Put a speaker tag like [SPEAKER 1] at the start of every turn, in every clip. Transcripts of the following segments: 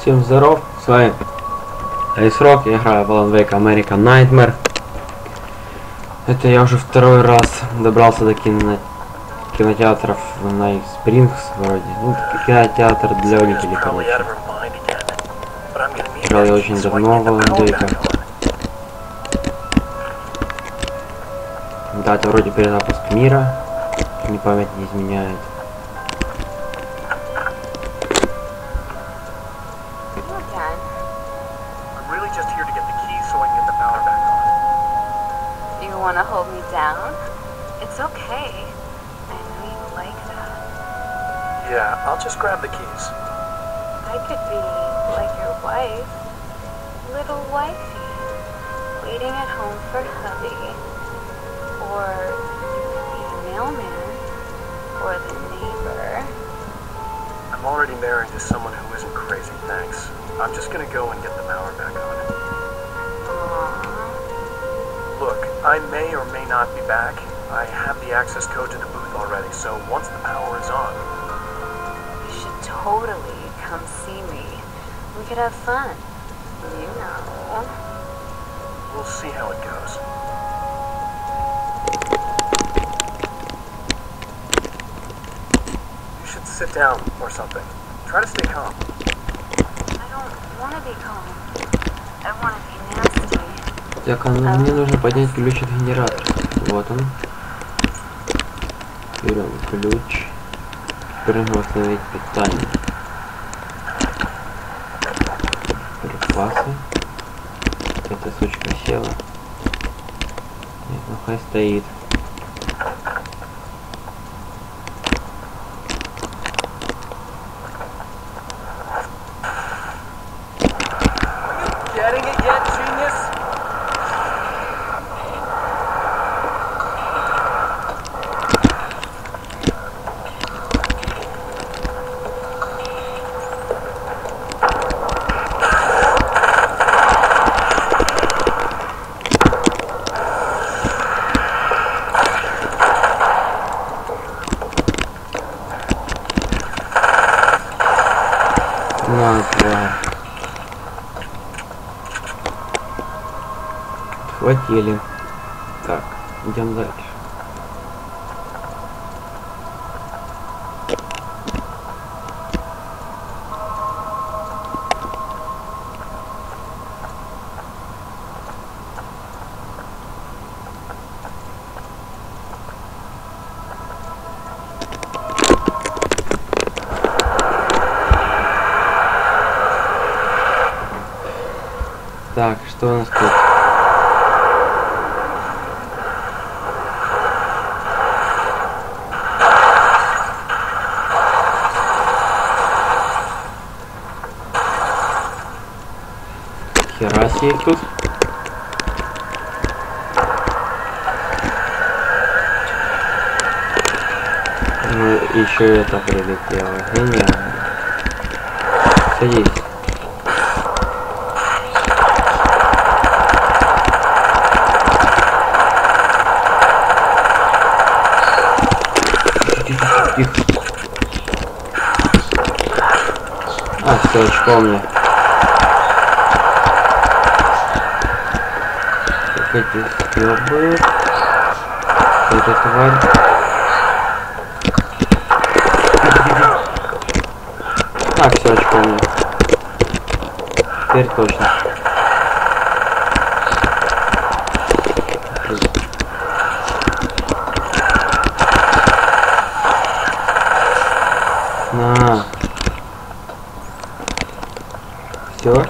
[SPEAKER 1] Всем здоров, с вами Айсрок, я играю в Alan Wake American Nightmare. Это я уже второй раз добрался до кинотеатров Night Springs вроде. Ну, кинотеатр для любителей, короче. Играл я очень давно в Alan Wake. Да, это вроде перезапуск мира, не память не изменяет.
[SPEAKER 2] Want to hold me down? It's okay. I know you like that.
[SPEAKER 3] Yeah, I'll just grab the keys.
[SPEAKER 2] I could be like your wife, little wifey, waiting at home for hubby. Or you could be the mailman, or the neighbor.
[SPEAKER 3] I'm already married to someone who isn't crazy, thanks. I'm just gonna go and get the power back on. Look, I may or may not be back. I have the access code to the booth already, so once the power is on...
[SPEAKER 2] You should totally come see me. We could have fun. You know.
[SPEAKER 3] We'll see how it goes. You should sit down or something. Try to stay calm.
[SPEAKER 2] I don't want to be calm. I want to be nasty.
[SPEAKER 1] Так, мне нужно поднять ключ от генератора. Вот он. Берем ключ. Теперь нужно установить питание. Припасы. Эта сучка села. Нет, ну хай стоит. Хватили. Так, идем дальше. Так, что у нас тут? Хера себе их тут. Ну, еще это прилетело. Гениально. Садись. А, все, очко мне. Эти съебы. Эта тварь. А, все, очко мне. Теперь точно. На. Все.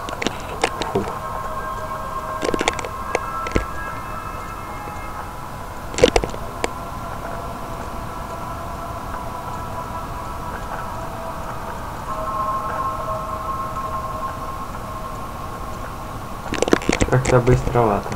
[SPEAKER 1] Как-то быстровато.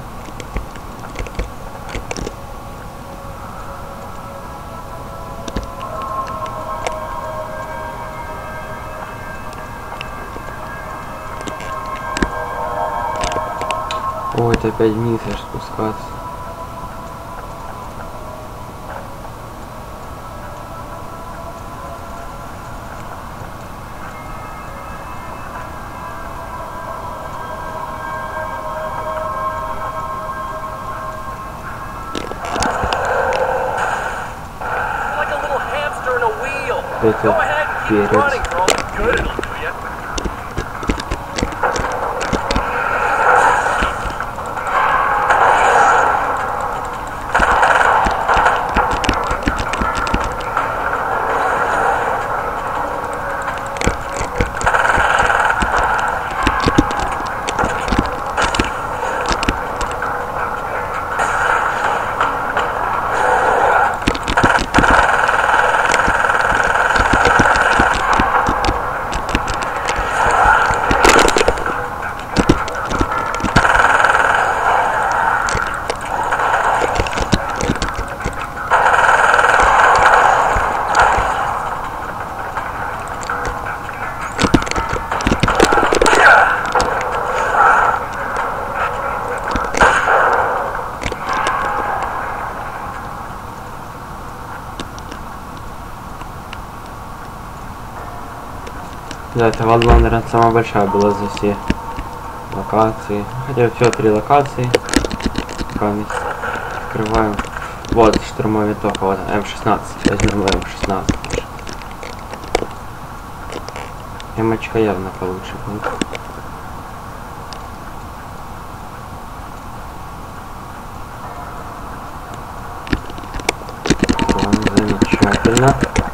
[SPEAKER 1] Ой, это опять вниз аж спускаться. Это перец. Да, эта волна, наверное, самая большая была за все локации. Хотя все 3 локации. Пока мы открываем. Вот штурмовая винтовка, вот М16. Возьмем М16. Эмочка явно получше будет. Замечательно.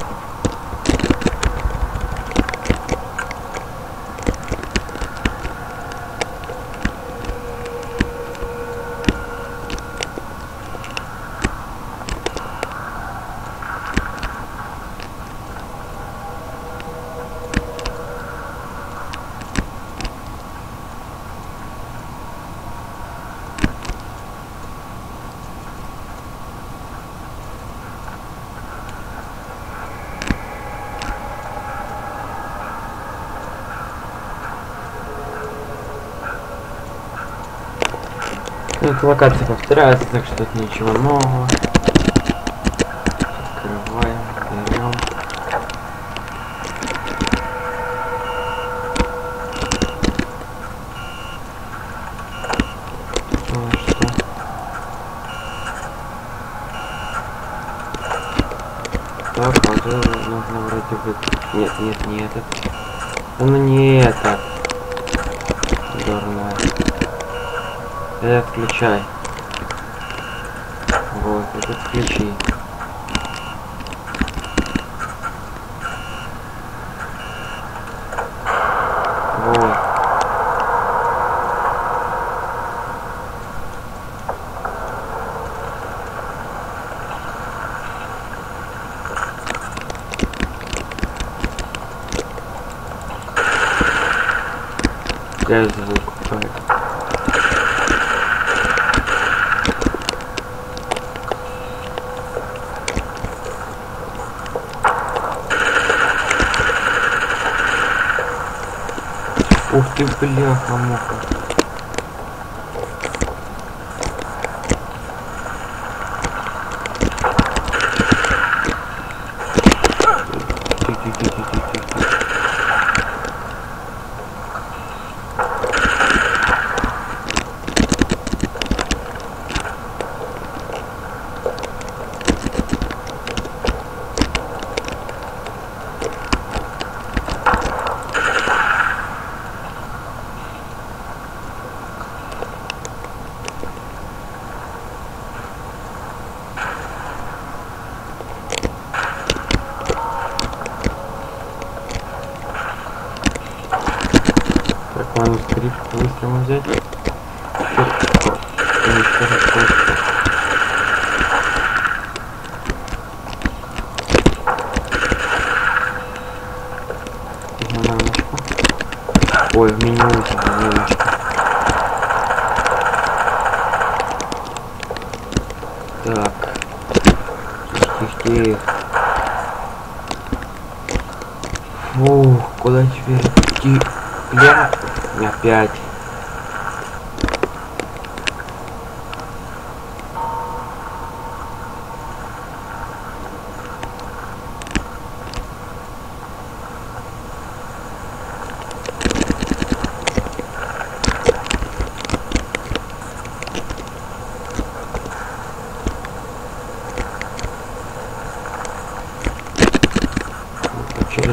[SPEAKER 1] Эта локация повторяется, так что тут ничего нового. Открываем, берем. Так, а уже нужно вроде бы... Нет, не этот. Ну не это. Дурное. Это включай. Вот, этот включи. Вот. Я звук. Ух ты, бляха-муха. Манускрипт быстро взять. Ой, в меню немножко. Так. Тихо. Фух, куда теперь идти? Бля. Опять.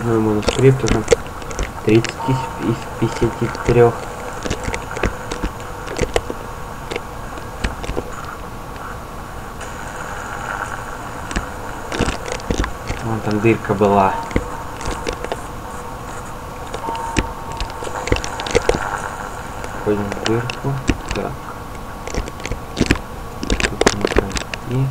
[SPEAKER 1] очередной манускрипт уже. 30 из 53. Вон там дырка была. Входим в дырку. Так. Тут не пройти.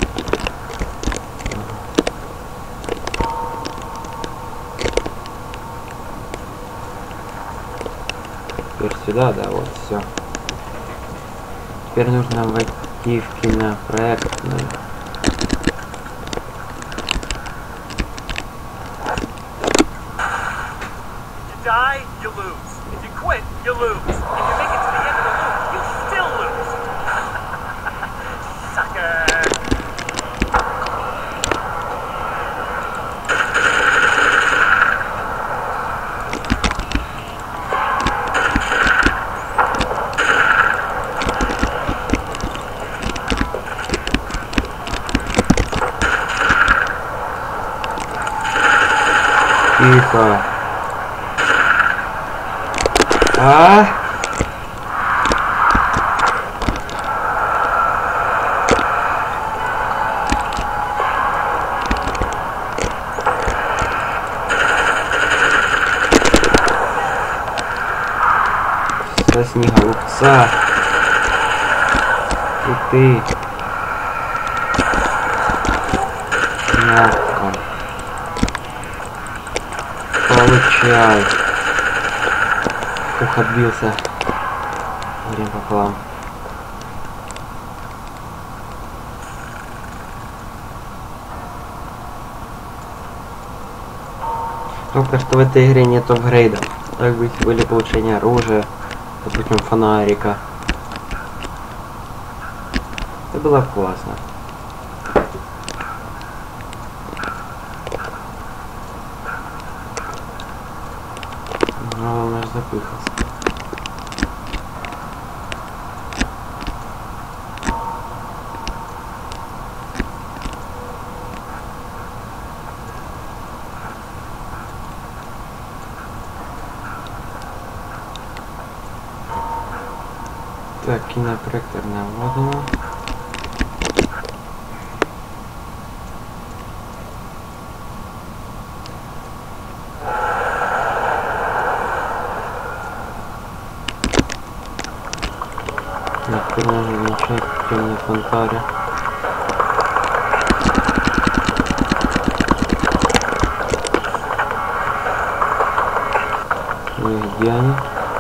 [SPEAKER 1] Теперь сюда, да, вот все. Теперь нужно войти в кинопроектную.
[SPEAKER 3] Die, you lose. If you quit, you lose. If you make it to the end of the loop, you still lose. Sucker.
[SPEAKER 1] Тихо. А? Сосни голубца. И ты. Мягко. Получай. Ух, отбился. Время пополам. Только что в этой игре нет апгрейдов. Так бы были получение оружия, допустим, фонарика. Это было классно. Но он аж запыхался. Так, кинопроекторная, вот она. Теперь нужно начать в темной фонтаре. Где они?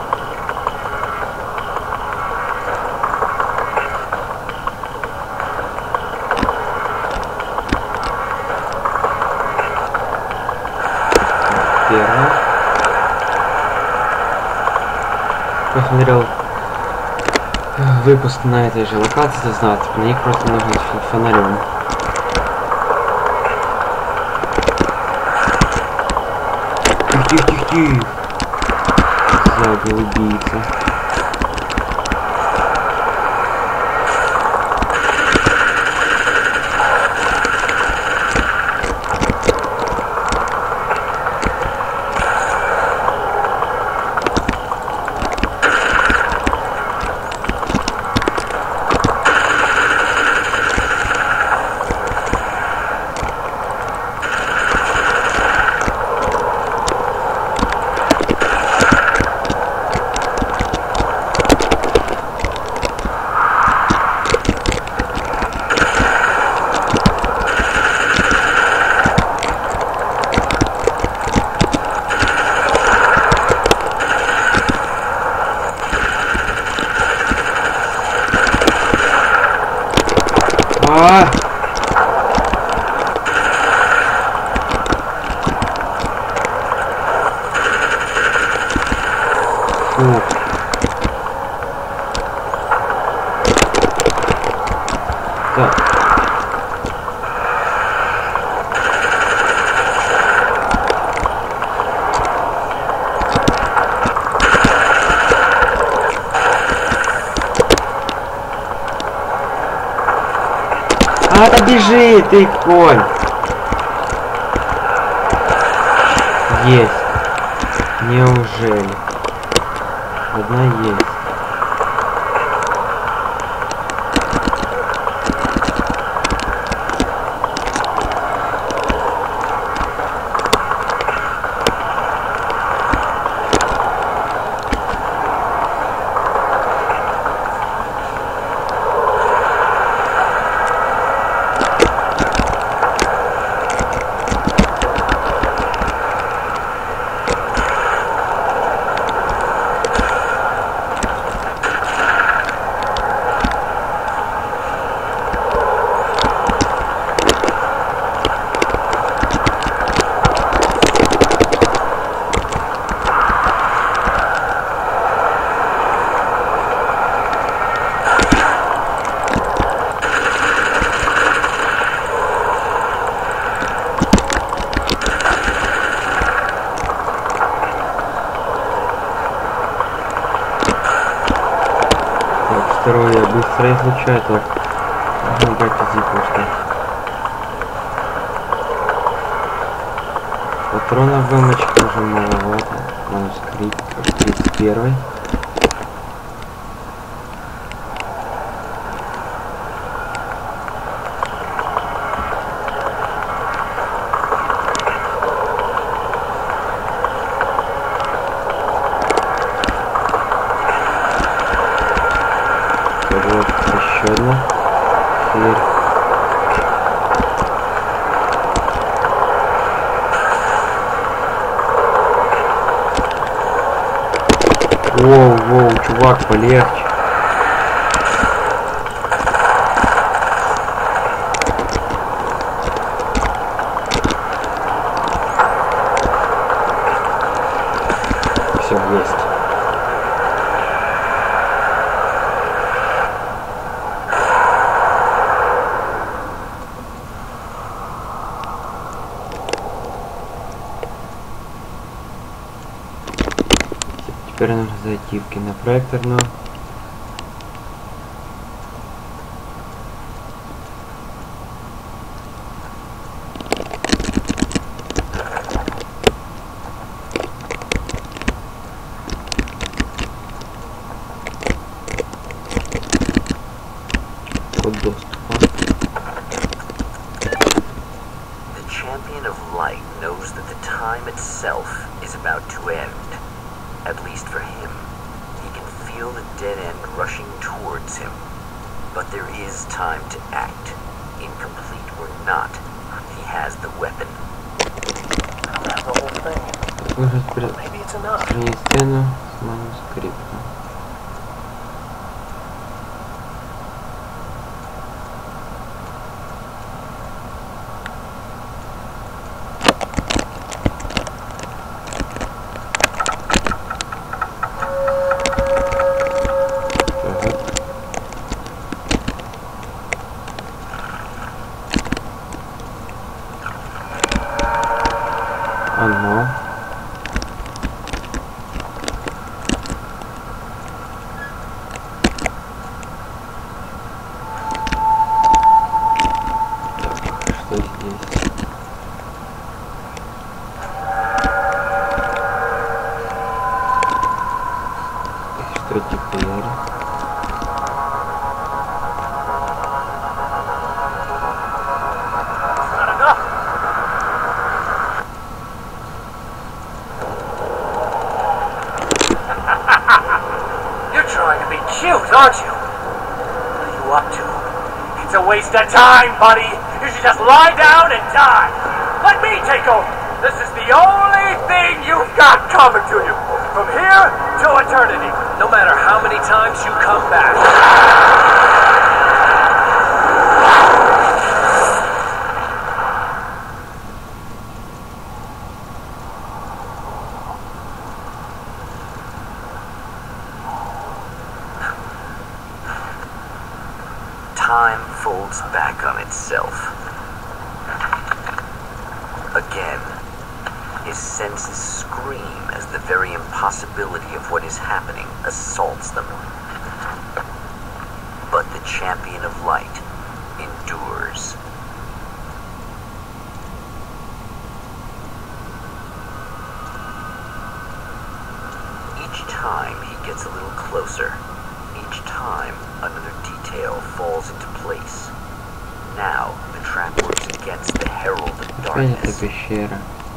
[SPEAKER 1] Первый. Посмотрел выпуск на этой же локации, знать, на них просто нужно фонарем. Тихо-тихо-тихо. Сзади убийца. Фу. Так. А, да бежи, ты конь! Есть. Неужели? Одна есть. Второе, быстро излучай, так. Можно брать зипушки. Патронов бэмочек уже маловато. Манускрипт, 31. Еще одна. Теперь. Воу, чувак, полегче. Все, есть. Теперь нужно зайти в кинопроекторную. Код доступа.
[SPEAKER 4] The champion of light knows that the time itself is about to end. At least for him. He can feel the dead end rushing towards him. But there is time to act. Incomplete or not, he has the weapon.
[SPEAKER 3] I don't have the whole thing. Maybe it's enough.
[SPEAKER 1] Сцену с манускриптом. Оно. Так, что здесь? Что теперь?
[SPEAKER 3] Cute, aren't you? What are you up to? It's a waste of time, buddy. You should just lie down and die. Let me take over. This is the only thing you've got coming to you. From here to eternity. No matter how many times you come back.
[SPEAKER 4] Time folds back on itself. Again, his senses scream as the very impossibility of what is happening assaults them. But the champion of light endures. closer. Each time, another detail falls into place. Now, the trap works against the Herald of
[SPEAKER 1] Опять эта
[SPEAKER 4] Darkness.
[SPEAKER 1] пещера.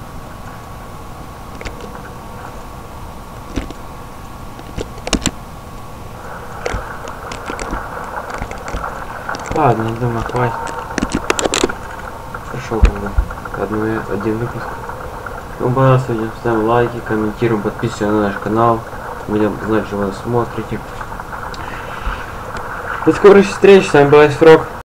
[SPEAKER 1] Ладно, я думаю, хватит. Прошел как бы один выпуск. Кому понравилось видео, ставим лайки, комментируем, подписываемся на наш канал. Будем знать, что вы смотрите. До скорых встреч, с вами был Айсфрог.